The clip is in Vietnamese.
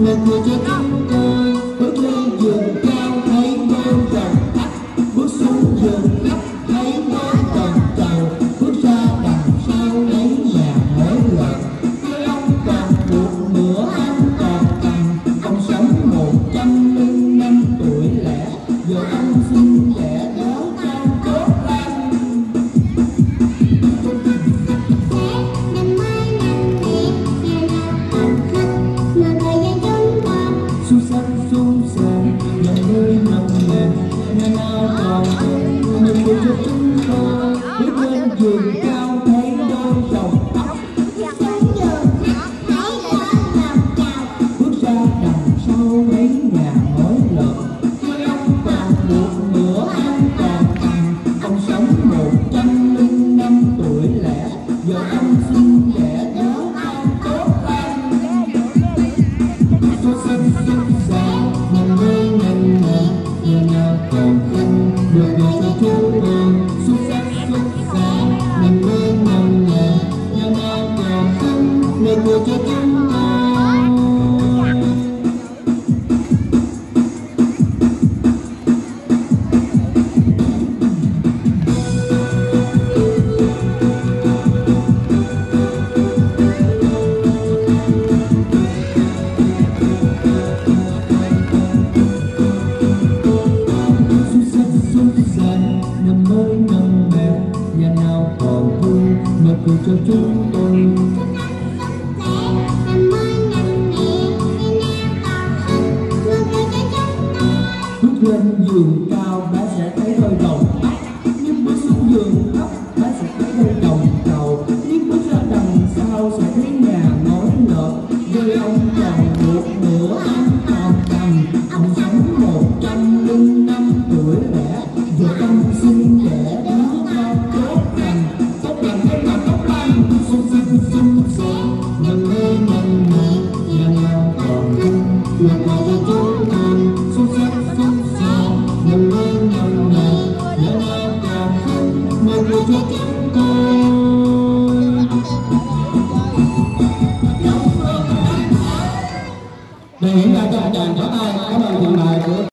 là người cho chúng tôi bước lên giường cao thấy đôi dòng thấp, bước xuống giường thấp thấy đôi tầng cầu, bước ra đằng sau lấy nhà mỗi lần. Với ông còn được nữa ông còn bằng, ông sống 105 tuổi lẻ, giờ ông xin đẻ đứa con tốt lành. Xuân xanh xuân sàn nhà nơi nồng nàn, nhà nào còn thương mình vui cho chúng tôi. Bước lên giường cao thấy đôi dòng tóc, bước ra đằng sau mấy nhà mỗi lần. Với ông còn được nữa ông còn bằng, ông sống 105 tuổi lẻ, giờ ông xin đẻ đứa con tốt lành. Xuân xanh xuân sàn nhà nơi nồng nàn, nhà nào còn không được về cho chúng tôi. Xuân xanh xuân sàn nhà nơi nồng nàn, nhà nào còn không được về cho chúng tôi. Nằm mơ nằm mẹ, nhà nào còn thương mà cười cho chúng tôi. Bước lên giường cao bé sẽ thấy đôi đồng tóc, nhưng bước xuống giường thấp bé sẽ thấy đôi đồng cầu, nhưng bước ra đằng sau sẽ thấy nhà ngói lợp. Với ông còn được nữa ông còn bằng, ông sống 105 tuổi lẻ, giờ ông xin đẻ đứa con tốt lành. Tốt lành tốt lành tốt lành. Xuân xanh xuân sàn nhà nơi nồng nàn, nhà nào còn thương được về cho chúng tôi. Xuân xanh xuân sàn nhà nơi nồng nàn, nhà nào còn không được về cho chúng tôi. Để hiện ra cho anh chàng